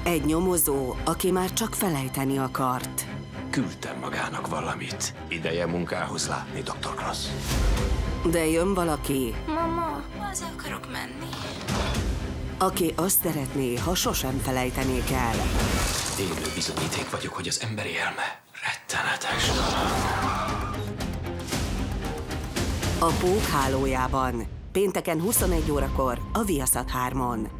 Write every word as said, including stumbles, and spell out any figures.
Egy nyomozó, aki már csak felejteni akart. Küldtem magának valamit. Ideje munkához látni, doktor Cross. De jön valaki, Mama, haza akarok menni. aki azt szeretné, ha sosem felejtenék el. Élő bizonyíték vagyok, hogy az emberi elme rettenetes. A Pók hálójában. Pénteken huszonegy órakor a Viaszat hármon.